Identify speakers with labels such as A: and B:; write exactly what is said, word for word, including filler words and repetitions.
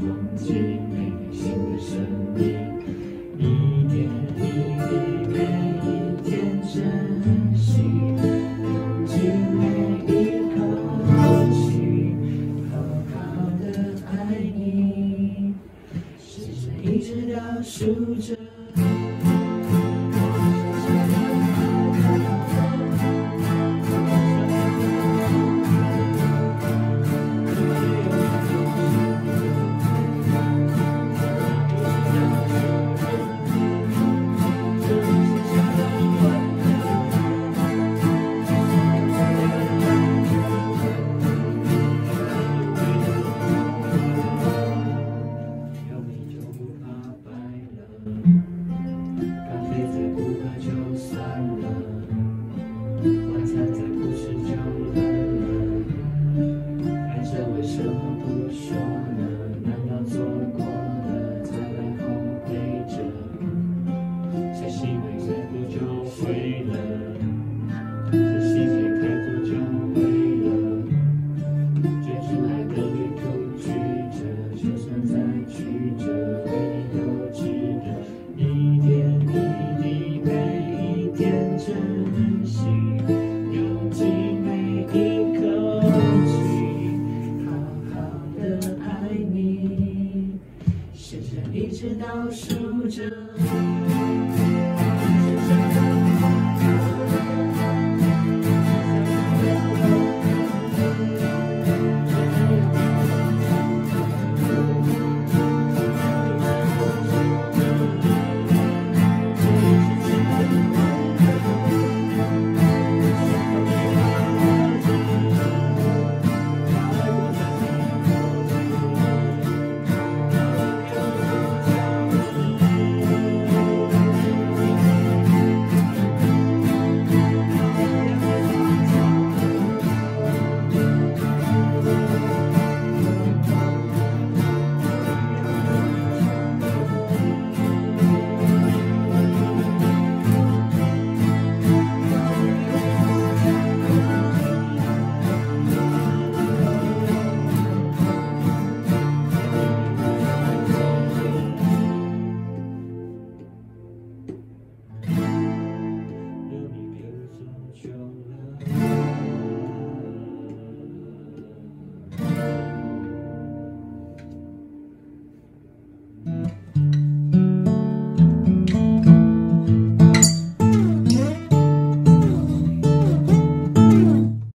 A: 风景，每个新的生命，一点一滴，每一天珍惜，用尽每一口气，好好的爱你，时针一直倒数着。 咖啡再不喝就算了，晚餐再不吃就冷了。爱着为什么不说呢？难道错过了才来后悔着？相信爱再不就会了，这心也开过就会了。追逐爱的旅途曲折，就算再曲折，为你都值得。 一点一滴，每一天珍惜，用尽每一口气，好好的爱你，时针一直倒数着。